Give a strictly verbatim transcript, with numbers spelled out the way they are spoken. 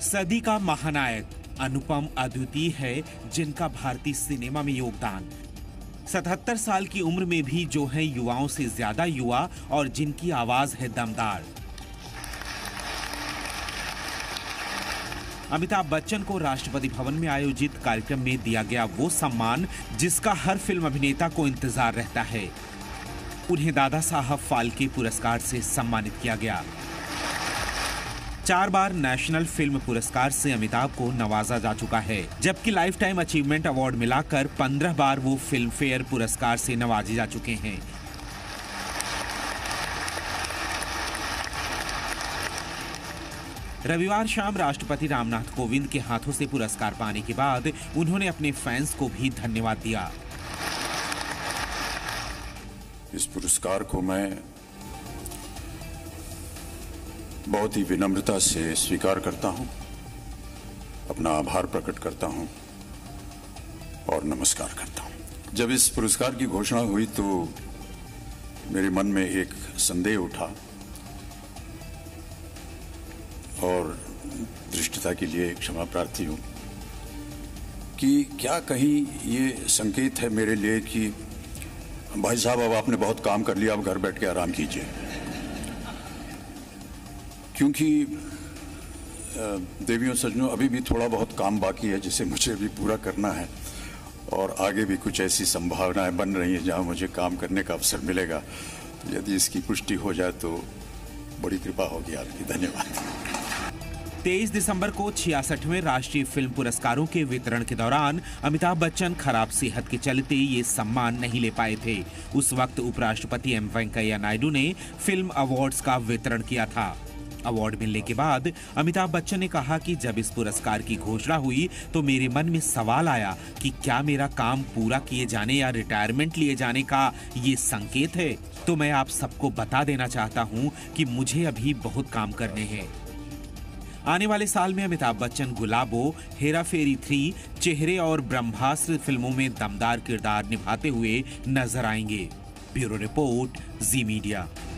सदी का महानायक अनुपम अद्वितीय है जिनका भारतीय सिनेमा में योगदान। सतहत्तर साल की उम्र में भी जो है युवाओं से ज्यादा युवा और जिनकी आवाज है दमदार। अमिताभ बच्चन को राष्ट्रपति भवन में आयोजित कार्यक्रम में दिया गया वो सम्मान जिसका हर फिल्म अभिनेता को इंतजार रहता है। उन्हें दादा साहब फाल्के पुरस्कार से सम्मानित किया गया। चार बार नेशनल फिल्म पुरस्कार से अमिताभ को नवाजा जा चुका है, जबकि लाइफ टाइम अचीवमेंट अवार्ड मिलाकर पंद्रह बार वो फिल्म फेयर पुरस्कार से नवाजे जा चुके हैं। रविवार शाम राष्ट्रपति रामनाथ कोविंद के हाथों से पुरस्कार पाने के बाद उन्होंने अपने फैंस को भी धन्यवाद दिया। इस पुरस्कार को मैं बहुत ही विनम्रता से स्वीकार करता हूं, अपना आभार प्रकट करता हूं और नमस्कार करता हूं। जब इस पुरस्कार की घोषणा हुई तो मेरे मन में एक संदेह उठा और दृष्टता के लिए क्षमा प्रार्थी हूं कि क्या कहीं ये संकेत है मेरे लिए कि भाई साहब अब आपने बहुत काम कर लिया, अब घर बैठ के आराम कीजिए। क्योंकि देवियों सज्जनों, अभी भी थोड़ा बहुत काम बाकी है जिसे मुझे भी पूरा करना है और आगे भी कुछ ऐसी संभावनाएं बन रही हैं जहां मुझे काम करने का अवसर मिलेगा। यदि इसकी पुष्टि हो जाए तो बड़ी कृपा होगी आपकी। धन्यवाद। तेईस दिसंबर को छियासठवें राष्ट्रीय फिल्म पुरस्कारों के वितरण के दौरान अमिताभ बच्चन खराब सेहत के चलते ये सम्मान नहीं ले पाए थे। उस वक्त उपराष्ट्रपति एम वेंकैया नायडू ने फिल्म अवार्ड्स का वितरण किया था। अवार्ड मिलने के बाद अमिताभ बच्चन ने कहा कि जब इस पुरस्कार की घोषणा हुई तो मेरे मन में सवाल आया कि क्या मेरा काम पूरा किए जाने या रिटायरमेंट लिए जाने का ये संकेत है। तो मैं आप सबको बता देना चाहता हूँ कि मुझे अभी बहुत काम करने हैं। आने वाले साल में अमिताभ बच्चन गुलाबो, हेरा फेरी थ्री, चेहरे और ब्रह्मास्त्र फिल्मों में दमदार किरदार निभाते हुए नजर आएंगे। Bureau report, Zee media.